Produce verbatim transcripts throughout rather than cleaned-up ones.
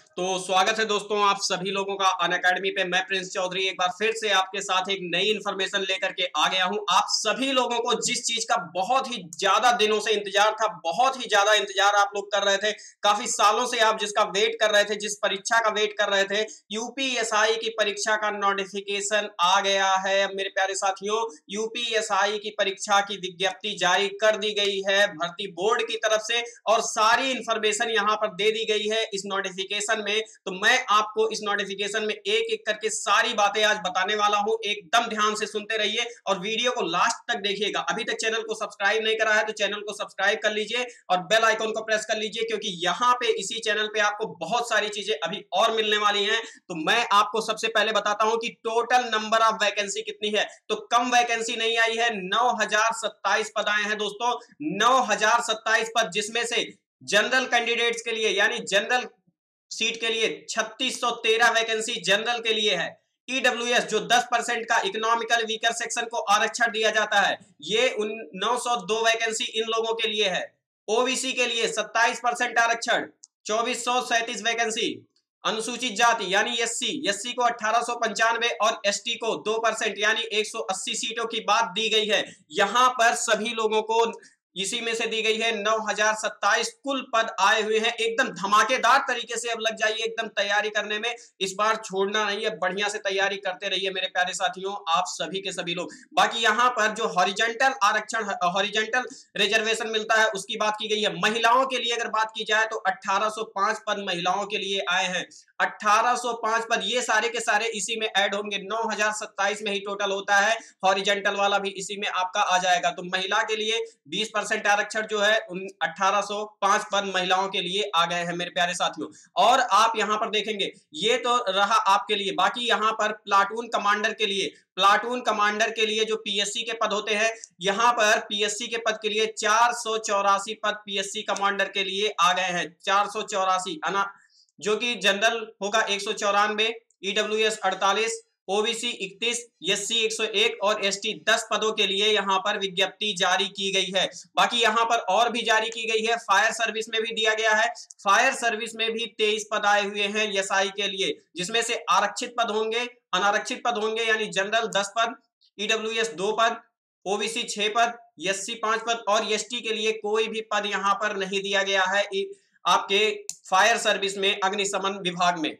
तो स्वागत है दोस्तों आप सभी लोगों का अनअकैडमी पे। मैं प्रिंस चौधरी एक बार फिर से आपके साथ एक नई इन्फॉर्मेशन लेकर के आ गया हूं। आप सभी लोगों को जिस चीज का बहुत ही ज्यादा दिनों से इंतजार था, बहुत ही ज्यादा इंतजार आप लोग कर रहे थे, काफी सालों से आप जिसका वेट कर रहे थे, जिस परीक्षा का वेट कर रहे थे, यूपीएसआई की परीक्षा का नोटिफिकेशन आ गया है। मेरे प्यारे साथियों, यूपीएसआई की परीक्षा की विज्ञप्ति जारी कर दी गई है भर्ती बोर्ड की तरफ से और सारी इंफॉर्मेशन यहां पर दे दी गई है इस नोटिफिकेशन में। तो मैं आपको इस नोटिफिकेशन में एक एक करके सारी बातें आज बताने वाला हूं। एकदम ध्यान से सुनते रहिए और वीडियो को लास्ट तक देखिएगा। अभी तक चैनल को सब्सक्राइब नहीं करा है तो चैनल को सब्सक्राइब कर लीजिए और बेल आइकन को प्रेस कर लीजिए, क्योंकि यहां पे इसी चैनल पे आपको बहुत सारी चीजें अभी और मिलने वाली हैं। तो मैं आपको सबसे पहले बताता हूं कि टोटल नंबर ऑफ वैकेंसी कितनी है। तो कम वैकेंसी नहीं आई है, नौ हजार सत्ताईस पद आए हैं दोस्तों, नौ हजार सत्ताईस पद, जिसमें से जनरल कैंडिडेट्स के लिए यानी जनरल सीट के लिए छत्तीस सौ तेरह वैकेंसी जनरल के लिए है। ईडब्ल्यूएस जो दस परसेंट का इकोनॉमिकल वीकर सेक्शन को आरक्षण दिया जाता है, ये नौ सौ दो वैकेंसी इन लोगों के लिए है। ओबीसी के लिए सत्ताईस परसेंट आरक्षण, चौबीस सौ सैंतीस वैकेंसी। अनुसूचित जाति यानी एससी एससी को अठारह सौ पंचानवे और एसटी को दो परसेंट यानी एक सौ अस्सी सीटों की बात दी गई है। यहां पर सभी लोगों को इसी में से दी गई है। नौ हजार सत्ताईस कुल पद आए हुए हैं। एकदम धमाकेदार तरीके से अब लग जाइए एकदम तैयारी करने में, इस बार छोड़ना नहीं है, बढ़िया से तैयारी करते रहिए मेरे प्यारे साथियों, आप सभी के सभी लोग। बाकी यहाँ पर जो हॉरिजॉन्टल आरक्षण, हॉरिजॉन्टल रिजर्वेशन मिलता है उसकी बात की गई है। महिलाओं के लिए अगर बात की जाए तो अठारह सौ पांच पद महिलाओं के लिए आए हैं। अठारह सौ पांच पद ये सारे के सारे इसी में ऐड होंगे। नौ हजार सत्ताईस में ही टोटल होता है, हॉरिजॉन्टल वाला भी इसी में आपका आ जाएगा। तो महिला के लिए बीस परसेंट आरक्षण जो है उन अठारह सौ पांच पद महिलाओं के लिए आ गए हैं मेरे प्यारे साथियों। और आप यहां पर देखेंगे, ये तो रहा आपके लिए। बाकी यहां पर प्लाटून कमांडर के लिए, प्लाटून कमांडर के लिए जो पीएससी के पद होते हैं, यहां पर पीएससी के पद के लिए चार सौ चौरासी पद पीएससी कमांडर के लिए आ गए हैं। चार सौ चौरासी अना जो कि जनरल होगा एक सौ चौरानवे, ईडब्ल्यूएस अड़तालीस, ओबीसी इकतीस, एससी एक सौ एक और एसटी दस पदों के लिए यहां पर विज्ञप्ति जारी की गई है। बाकी यहां पर और भी जारी की गई है। फायर सर्विस में भी दिया गया है। फायर सर्विस में भी तेईस पद आए हुए हैं एसआई के लिए, जिसमें से आरक्षित पद होंगे, अनारक्षित पद होंगे, यानी जनरल दस पद, ईडब्ल्यूएस दो पद, ओबीसी छह पद, एससी पांच पद और एसटी के लिए कोई भी पद यहां पर नहीं दिया गया है आपके फायर सर्विस में, अग्निशमन विभाग में।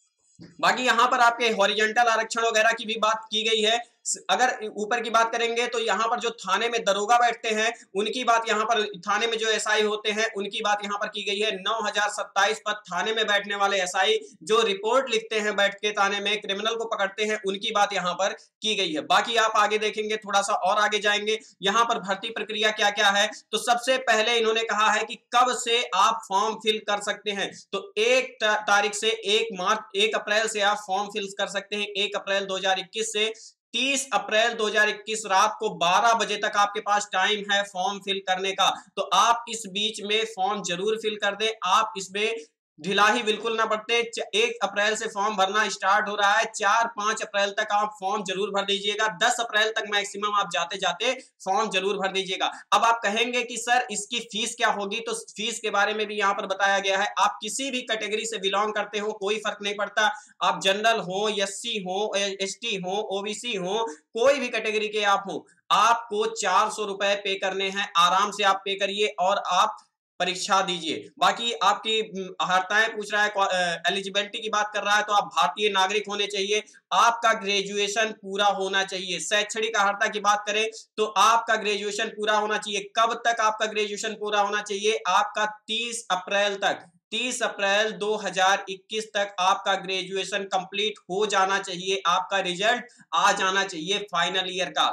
बाकी यहां पर आपके हॉरिजॉन्टल आरक्षण वगैरह की भी बात की गई है। अगर ऊपर की बात करेंगे तो यहां पर जो थाने में दरोगा बैठते हैं उनकी बात, यहां पर थाने में जो एसआई होते हैं उनकी बात यहां पर की गई है। नौ हजार सत्ताईस पद थाने में बैठने वाले एसआई जो रिपोर्ट लिखते हैं बैठ के थाने में, क्रिमिनल को पकड़ते हैं, उनकी बात यहां पर की गई है। बाकी आप आगे देखेंगे, थोड़ा सा और आगे जाएंगे, यहां पर भर्ती प्रक्रिया क्या क्या है। तो सबसे पहले इन्होंने कहा है कि कब से आप फॉर्म फिल कर सकते हैं। तो एक तारीख से एक मार्च एक अप्रैल से आप फॉर्म फिल कर सकते हैं। एक अप्रैल दो हजार इक्कीस से तीस अप्रैल दो हजार इक्कीस रात को बारह बजे तक आपके पास टाइम है फॉर्म फिल करने का। तो आप इस बीच में फॉर्म जरूर फिल कर दें, आप इसमें ढिलाही बिल्कुल ना बरतें। एक अप्रैल से फॉर्म भरना स्टार्ट हो रहा है, चार पांच अप्रैल तक आप फॉर्म जरूर भर दीजिएगा। दस अप्रैल तक मैक्सिमम आप जाते जाते फॉर्म जरूर भर दीजिएगा। अब आप कहेंगे कि सर इसकी फीस क्या होगी, तो फीस के बारे में भी यहाँ पर बताया गया है। आप किसी भी कैटेगरी से बिलोंग करते हो, कोई फर्क नहीं पड़ता, आप जनरल हो, एससी हो, एसटी हो, ओबीसी हो, कोई भी कैटेगरी के आप हो, आपको चार सौ रुपए पे करने हैं। आराम से आप पे करिए और आप परीक्षा दीजिए। बाकी आपकी अर्हताएं पूछ रहा है, एलिजिबिलिटी की बात कर रहा है, तो आप भारतीय नागरिक होने चाहिए, आपका ग्रेजुएशन पूरा होना चाहिए। शैक्षणिक अर्हता की बात करें तो आपका ग्रेजुएशन पूरा होना चाहिए। कब तक आपका ग्रेजुएशन पूरा होना चाहिए? आपका तीस अप्रैल तक, तीस अप्रैल दो हजार इक्कीस तक आपका ग्रेजुएशन कंप्लीट हो जाना चाहिए। आपका रिजल्ट आ जाना चाहिए फाइनल ईयर का,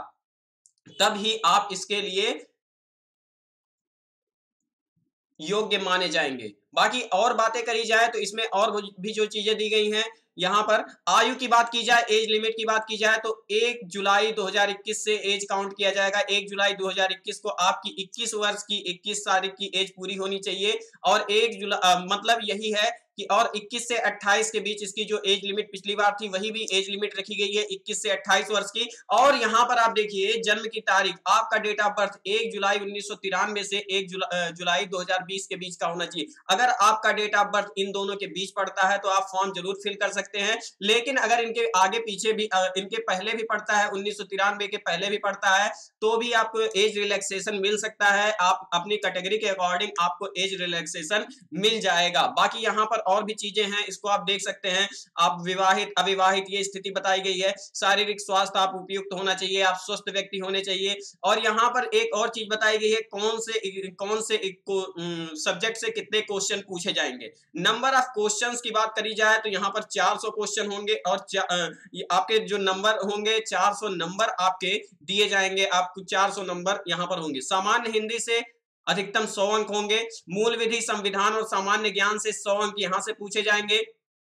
तब ही आप इसके लिए योग्य माने जाएंगे। बाकी और बातें करी जाए तो इसमें और भी जो चीजें दी गई हैं, यहाँ पर आयु की बात की जाए, एज लिमिट की बात की जाए तो एक जुलाई दो हजार इक्कीस से एज काउंट किया जाएगा। एक जुलाई दो हजार इक्कीस को आपकी इक्कीस वर्ष की, इक्कीस तारीख की एज पूरी होनी चाहिए। और एक जुलाई मतलब यही है कि और इक्कीस से अट्ठाईस के बीच इसकी जो एज लिमिट पिछली बार थी वही भी एज लिमिट रखी गई है इक्कीस से अट्ठाईस वर्ष की। और यहाँ पर आप देखिए जन्म की तारीख, आपका डेट ऑफ बर्थ एक जुलाई उन्नीस सौ तिरानवे से एक जुला, जुलाई दो हजार बीस के बीच का होना चाहिए। अगर आपका डेट ऑफ बर्थ इन दोनों के बीच पड़ता है तो आप फॉर्म जरूर फिल कर सकते हैं, लेकिन अगर इनके आगे पीछे भी इनके पहले भी पड़ता है, उन्नीस सौ तिरानवे के पहले भी पड़ता है, तो भी आपको एज रिलैक्सेशन मिल सकता है। आप अपनी कैटेगरी के अकॉर्डिंग आपको एज रिलैक्सेशन मिल जाएगा। बाकी यहाँ पर और भी चीजें हैं, इसको आप देख सकते हैं। आप विवाहित अविवाहित ये स्थिति बताई गई है। शारीरिक स्वास्थ्य आप उपयुक्त होना चाहिए, आप स्वस्थ व्यक्ति होने चाहिए। और यहाँ पर एक और चीज बताई गई है, कौन से कौन से सब्जेक्ट से कितने क्वेश्चन पूछे जाएंगे। नंबर ऑफ क्वेश्चंस की बात करी जाए तो यहाँ पर चार सौ क्वेश्चन होंगे और आपके जो नंबर होंगे चार सौ नंबर आपके दिए जाएंगे। आपको चार सौ नंबर यहाँ पर होंगे। सामान्य हिंदी से अधिकतम सौ अंक होंगे। मूल विधि, संविधान और सामान्य ज्ञान से सौ अंक यहाँ से पूछे जाएंगे।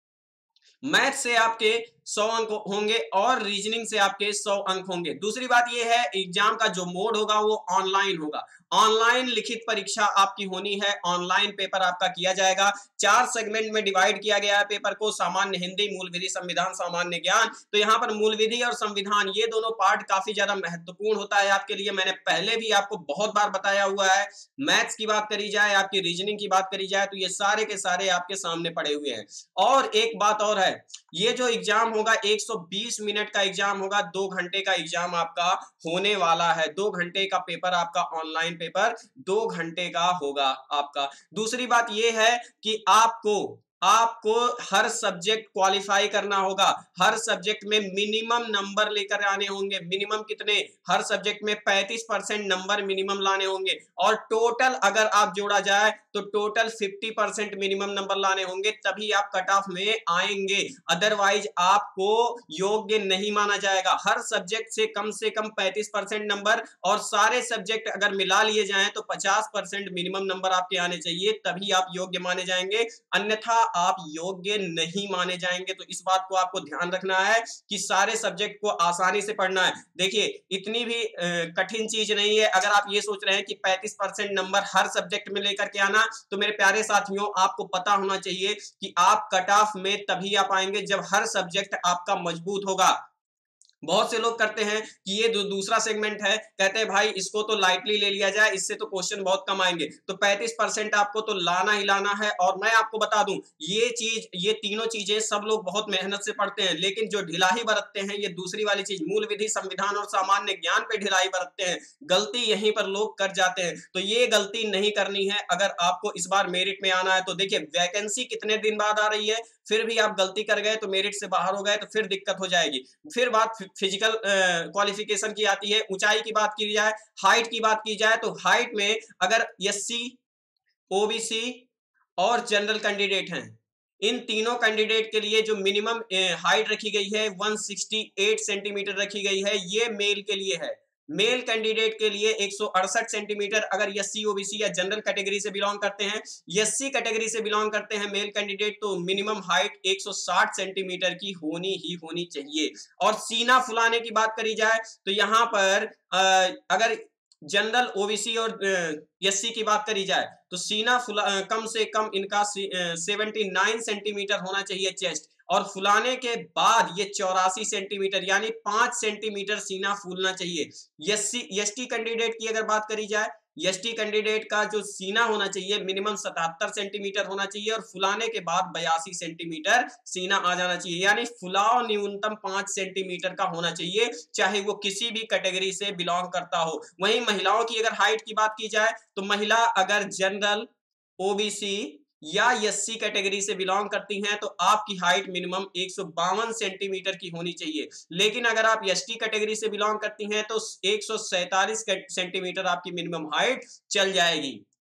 मैथ से आपके सौ अंक होंगे और रीजनिंग से आपके सौ अंक होंगे। दूसरी बात यह है, एग्जाम का जो मोड होगा वो ऑनलाइन होगा। ऑनलाइन लिखित परीक्षा आपकी होनी है, ऑनलाइन पेपर आपका किया जाएगा। चार सेगमेंट में डिवाइड किया गया है पेपर को, सामान्य हिंदी, मूल विधि, संविधान, सामान्य ज्ञान। तो यहाँ पर मूल विधि और संविधान ये दोनों पार्ट काफी ज्यादा महत्वपूर्ण होता है आपके लिए। मैंने पहले भी आपको बहुत बार बताया हुआ है। मैथ्स की बात करी जाए, आपकी रीजनिंग की बात करी जाए तो ये सारे के सारे आपके सामने पड़े हुए हैं। और एक बात और है, ये जो एग्जाम होगा एक सौ बीस मिनट का एग्जाम होगा, दो घंटे का एग्जाम आपका होने वाला है। दो घंटे का पेपर आपका, ऑनलाइन पेपर दो घंटे का होगा आपका। दूसरी बात यह है कि आपको आपको हर सब्जेक्ट क्वालिफाई करना होगा। हर सब्जेक्ट में मिनिमम नंबर लेकर आने होंगे। मिनिमम कितने? हर सब्जेक्ट में पैंतीस परसेंट नंबर मिनिमम लाने होंगे। और टोटल अगर आप जोड़ा जाए तो टोटल पचास परसेंट मिनिमम नंबर लाने होंगे, तभी आप कट ऑफ में आएंगे। अदरवाइज आपको योग्य नहीं माना जाएगा। हर सब्जेक्ट से कम से कम पैंतीस परसेंट नंबर, और सारे सब्जेक्ट अगर मिला लिए जाएं तो पचास परसेंट मिनिमम नंबर आपके आने चाहिए, तभी आप योग्य माने जाएंगे। अन्यथा आप योग्य नहीं माने जाएंगे। तो इस बात को आपको ध्यान रखना है कि सारे सब्जेक्ट को आसानी से पढ़ना है। देखिए इतनी भी कठिन चीज नहीं है। अगर आप ये सोच रहे हैं कि पैंतीस परसेंट नंबर हर सब्जेक्ट में लेकर के आना, तो मेरे प्यारे साथियों आपको पता होना चाहिए कि आप कट ऑफ में तभी आ पाएंगे जब हर सब्जेक्ट आपका मजबूत होगा। बहुत से लोग करते हैं कि ये जो दूसरा सेगमेंट है, कहते हैं भाई इसको तो लाइटली ले लिया जाए, इससे तो क्वेश्चन बहुत कम आएंगे। तो पैंतीस परसेंट आपको तो लाना ही लाना है। और मैं आपको बता दूं, ये चीज ये तीनों चीजें सब लोग बहुत मेहनत से पढ़ते हैं, लेकिन जो ढिलाई बरतते हैं ये दूसरी वाली चीज, मूल विधि, संविधान और सामान्य ज्ञान पे ढिलाई बरतते हैं। गलती यहीं पर लोग कर जाते हैं। तो ये गलती नहीं करनी है। अगर आपको इस बार मेरिट में आना है तो देखिए वैकेंसी कितने दिन बाद आ रही है, फिर भी आप गलती कर गए तो मेरिट से बाहर हो गए तो फिर दिक्कत हो जाएगी। फिर बात फिजिकल क्वालिफिकेशन की आती है। ऊंचाई की बात की जाए, हाइट की बात की जाए तो हाइट में अगर एससी, ओबीसी और जनरल कैंडिडेट हैं, इन तीनों कैंडिडेट के लिए जो मिनिमम हाइट रखी गई है एक सौ अड़सठ सेंटीमीटर रखी गई है। ये मेल के लिए है। मेल कैंडिडेट के लिए एक सौ अड़सठ सेंटीमीटर, अगर एससी, ओबीसी या जनरल कैटेगरी से बिलोंग करते हैं, एससी कैटेगरी से बिलोंग करते हैं मेल कैंडिडेट, तो मिनिमम हाइट एक सौ साठ सेंटीमीटर की होनी ही होनी चाहिए। और सीना फुलाने की बात करी जाए तो यहाँ पर आ, अगर जनरल, ओबीसी और एससी की बात करी जाए तो सीना फुला कम से कम इनका उन्यासी सेंटीमीटर होना चाहिए चेस्ट, और फुलाने के बाद ये चौरासी सेंटीमीटर यानी पांच सेंटीमीटर सीना फूलना चाहिए। एससी एसटी कैंडिडेट की अगर बात करी जाए, एसटी कैंडिडेट का जो सीना होना चाहिए मिनिमम सतहत्तर सेंटीमीटर होना चाहिए, और फुलाने के बाद बयासी सेंटीमीटर सीना आ जाना चाहिए। यानी फुलाव न्यूनतम पांच सेंटीमीटर का होना चाहिए, चाहे वो किसी भी कैटेगरी से बिलोंग करता हो। वहीं महिलाओं की अगर हाइट की बात की जाए तो महिला अगर जनरल, ओबीसी या एससी कैटेगरी से बिलोंग करती हैं तो आपकी हाइट मिनिमम एक सौ बावन सेंटीमीटर की होनी चाहिए। लेकिन अगर आप एसटी कैटेगरी से बिलोंग करती हैं तो एक सौ सैंतालीस सेंटीमीटर आपकी मिनिमम हाइट चल जाएगी।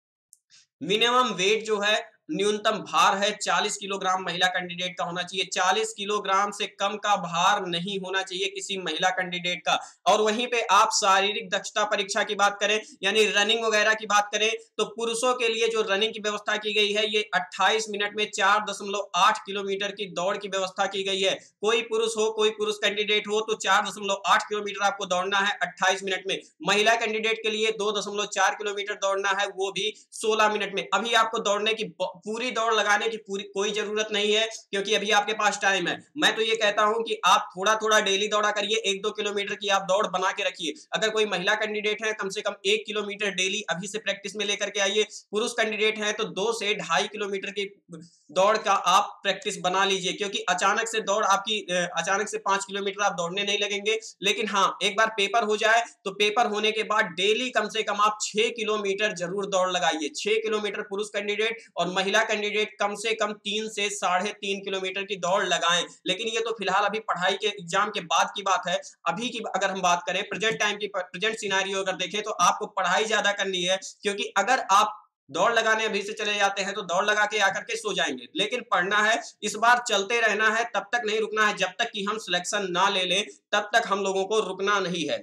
मिनिमम वेट जो है, न्यूनतम भार है चालीस किलोग्राम महिला कैंडिडेट का होना चाहिए। चालीस किलोग्राम से कम का भार नहीं होना चाहिए किसी महिला कैंडिडेट का। और वहीं पे आप शारीरिक दक्षता परीक्षा की बात करें यानी रनिंग वगैरह की बात करें तो पुरुषों के लिए जो रनिंग की व्यवस्था की गई है ये अट्ठाईस मिनट में चार दशमलव आठ किलोमीटर की दौड़ की व्यवस्था की गई है। कोई पुरुष हो, कोई पुरुष कैंडिडेट हो तो चार दशमलव आठ किलोमीटर आपको दौड़ना है अट्ठाईस मिनट में। महिला कैंडिडेट के लिए दो दशमलव चार किलोमीटर दौड़ना है, वो भी सोलह मिनट में। अभी आपको दौड़ने की पूरी दौड़ लगाने की पूरी कोई जरूरत नहीं है, क्योंकि अभी आपके पास टाइम है। मैं तो ये कहता हूं कि आप थोड़ा थोड़ा डेली दौड़ा करिए, एक दो किलोमीटर की आप दौड़ बना के रखिए। अगर कोई महिला कैंडिडेट है, कम से कम एक किलोमीटर डेली अभी से प्रैक्टिस में लेकर के आइए। पुरुष कैंडिडेट है तो दो से ढाई किलोमीटर की दौड़ का आप प्रैक्टिस बना लीजिए, क्योंकि अचानक से दौड़ आपकी अचानक से पांच किलोमीटर आप दौड़ने नहीं लगेंगे। लेकिन हाँ, एक बार पेपर हो जाए तो पेपर होने के बाद डेली कम से कम आप छह किलोमीटर जरूर दौड़ लगाइए। छह किलोमीटर पुरुष कैंडिडेट और महिला कैंडिडेट कम से कम तीन से साढ़े तीन किलोमीटर की दौड़ लगाएं। लेकिन ये तो फिलहाल अभी पढ़ाई के एग्जाम के बाद की बात है। अभी की अगर हम बात करें प्रेजेंट टाइम की, प्रेजेंट सिनेरियो अगर देखें तो आपको पढ़ाई ज्यादा करनी है, क्योंकि अगर आप दौड़ लगाने अभी से चले जाते हैं तो दौड़ लगा के आकर के सो जाएंगे। लेकिन पढ़ना है, इस बार चलते रहना है, तब तक नहीं रुकना है जब तक कि हम सिलेक्शन ना ले लें, तब तक हम लोगों को रुकना नहीं है।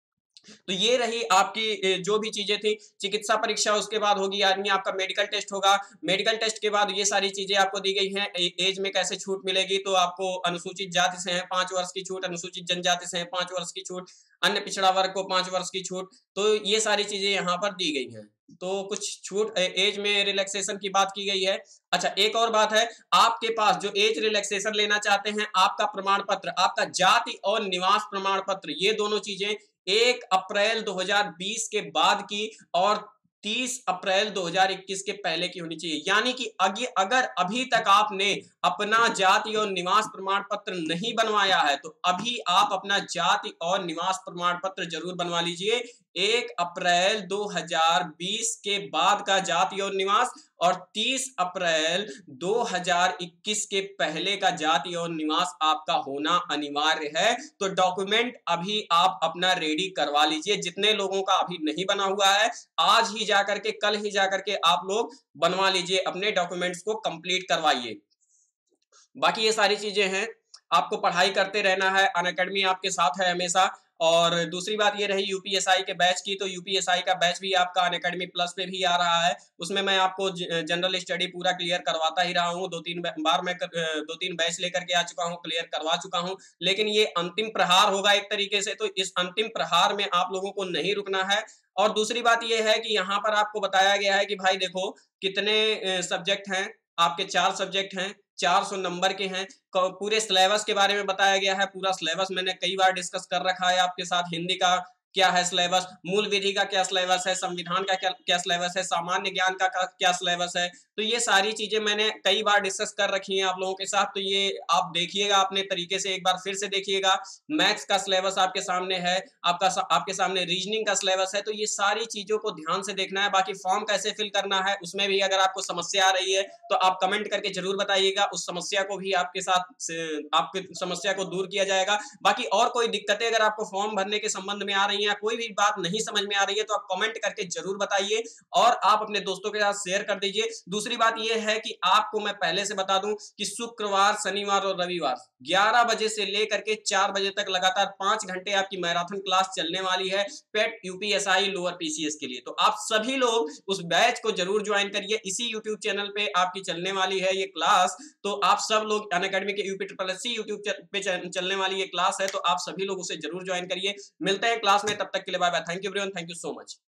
तो ये रही आपकी जो भी चीजें थी। चिकित्सा परीक्षा उसके बाद होगी, यानी आपका मेडिकल टेस्ट होगा। मेडिकल टेस्ट के बाद ये सारी चीजें आपको दी गई हैं। एज में कैसे छूट मिलेगी, तो आपको अनुसूचित जाति से है पांच वर्ष की छूट, अनुसूचित जनजाति से है पांच वर्ष की छूट, अन्य पिछड़ा वर्ग को पांच वर्ष की छूट। तो ये सारी चीजें यहाँ पर दी गई हैं। तो कुछ छूट, एज में रिलैक्सेशन की बात की गई है। अच्छा, एक और बात है, आपके पास जो एज रिलैक्सेशन लेना चाहते हैं, आपका प्रमाण पत्र, आपका जाति और निवास प्रमाण पत्र, ये दोनों चीजें एक अप्रैल दो हज़ार बीस के बाद की और तीस अप्रैल दो हज़ार इक्कीस के पहले की होनी चाहिए। यानी कि अगर अभी तक आपने अपना जाति और निवास प्रमाण पत्र नहीं बनवाया है, तो अभी आप अपना जाति और निवास प्रमाण पत्र जरूर बनवा लीजिए। एक अप्रैल दो हज़ार बीस के बाद का जाति और निवास और तीस अप्रैल दो हज़ार इक्कीस के पहले का जाति और निवास आपका होना अनिवार्य है। तो डॉक्यूमेंट अभी आप अपना रेडी करवा लीजिए। जितने लोगों का अभी नहीं बना हुआ है, आज ही जाकर के, कल ही जाकर के आप लोग बनवा लीजिए, अपने डॉक्यूमेंट्स को कंप्लीट करवाइए। बाकी ये सारी चीजें हैं, आपको पढ़ाई करते रहना है, अनअकैडमी आपके साथ है हमेशा। और दूसरी बात ये रही यूपीएसआई के बैच की, तो यूपीएसआई का बैच भी आपका अनअकैडमी प्लस पे भी आ रहा है। उसमें मैं आपको जनरल स्टडी पूरा क्लियर करवाता ही रहा हूँ। दो तीन बार मैं दो तीन बैच लेकर के आ चुका हूँ, क्लियर करवा चुका हूँ। लेकिन ये अंतिम प्रहार होगा एक तरीके से, तो इस अंतिम प्रहार में आप लोगों को नहीं रुकना है। और दूसरी बात यह है कि यहाँ पर आपको बताया गया है कि भाई देखो कितने सब्जेक्ट हैं आपके, चार सब्जेक्ट हैं, चार सौ नंबर के हैं। पूरे सिलेबस के बारे में बताया गया है। पूरा सिलेबस मैंने कई बार डिस्कस कर रखा है आपके साथ। हिंदी का क्या है सिलेबस, मूल विधि का क्या सिलेबस है, संविधान का क्या क्या सिलेबस है, सामान्य ज्ञान का क्या सिलेबस है। तो ये सारी चीजें मैंने कई बार डिस्कस कर रखी हैं आप लोगों के साथ। तो ये आप देखिएगा अपने तरीके से, एक बार फिर से देखिएगा। मैथ्स का सिलेबस आपके सामने है, आपका आपके सामने रीजनिंग का सिलेबस है। तो ये सारी चीजों को ध्यान से देखना है। बाकी फॉर्म कैसे फिल करना है, उसमें भी अगर आपको समस्या आ रही है तो आप कमेंट करके जरूर बताइएगा। उस समस्या को भी आपके साथ, आपकी समस्या को दूर किया जाएगा। बाकी और कोई दिक्कतें अगर आपको फॉर्म भरने के संबंध में आ रही है, कोई भी बात नहीं समझ में आ रही है, तो आप कमेंट करके जरूर बताइए और आप अपने दोस्तों के साथ शेयर कर दीजिए। दूसरी बात यह है कि आपको मैं पहले से बता दूं कि शुक्रवार, शनिवार और रविवार ग्यारह बजे से लेकर के चार बजे तक लगातार पांच घंटे आपकी मैराथन क्लास चलने वाली है पेट यूपीएसआई लोअर पीसीएस के लिए। तो आप सभी लोग उस बैच को जरूर ज्वाइन करिए। इसी यूट्यूब चैनल पे आपकी चलने वाली है ये क्लास। तो आप सब लोग, अनअकैडमी के UP triple S C YouTube पे चलने वाली ये क्लास है, तो आप सभी लोग उसे जरूर ज्वाइन करिए। मिलते हैं क्लास में, तब तक के लिए bye bye. Thank you everyone, thank you so much.